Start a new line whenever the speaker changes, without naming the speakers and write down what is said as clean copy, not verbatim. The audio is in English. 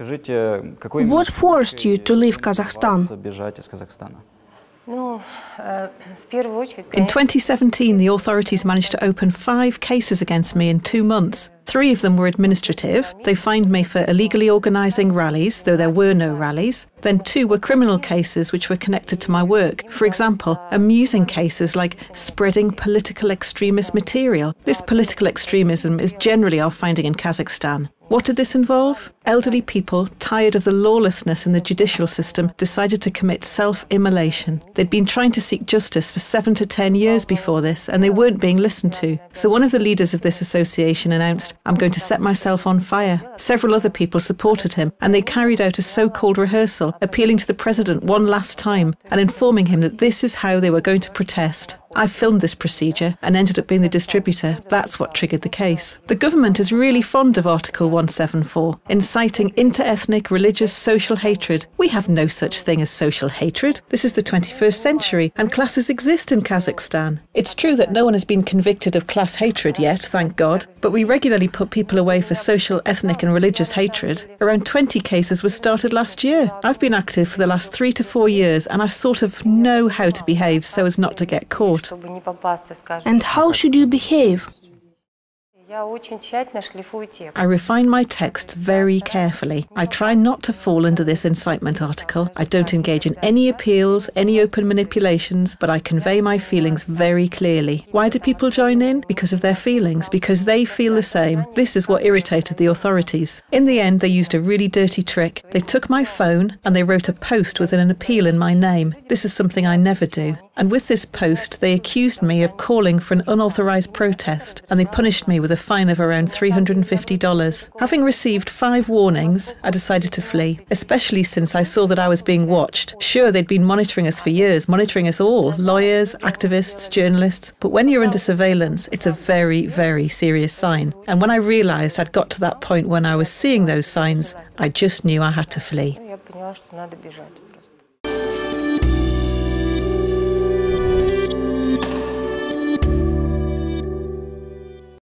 What forced you to leave Kazakhstan?
In 2017, the authorities managed to open 5 cases against me in 2 months. 3 of them were administrative. They fined me for illegally organising rallies, though there were no rallies. Then 2 were criminal cases which were connected to my work. For example, amusing cases like spreading political extremist material. This political extremism is generally our finding in Kazakhstan. What did this involve? Elderly people, tired of the lawlessness in the judicial system, decided to commit self-immolation. They'd been trying to seek justice for 7 to 10 years before this, and they weren't being listened to. So one of the leaders of this association announced, "I'm going to set myself on fire." Several other people supported him, and they carried out a so-called rehearsal, appealing to the president one last time and informing him that this is how they were going to protest. I filmed this procedure and ended up being the distributor. That's what triggered the case. The government is really fond of Article 174, inciting inter-ethnic, religious, social hatred. We have no such thing as social hatred. This is the 21st century, and classes exist in Kazakhstan. It's true that no one has been convicted of class hatred yet, thank God, but we regularly put people away for social, ethnic and religious hatred. Around 20 cases were started last year. I've been active for the last 3 to 4 years, and I sort of know how to behave so as not to get caught.
And how should you behave?
I refine my texts very carefully. I try not to fall into this incitement article. I don't engage in any appeals, any open manipulations, but I convey my feelings very clearly. Why do people join in? Because of their feelings, because they feel the same. This is what irritated the authorities. In the end, they used a really dirty trick. They took my phone and they wrote a post with an appeal in my name. This is something I never do. And with this post, they accused me of calling for an unauthorised protest, and they punished me with a fine of around $350. Having received 5 warnings, I decided to flee, especially since I saw that I was being watched. Sure, they'd been monitoring us for years, monitoring us all, lawyers, activists, journalists, but when you're under surveillance, it's a very, very serious sign. And when I realised I'd got to that point when I was seeing those signs, I just knew I had to flee.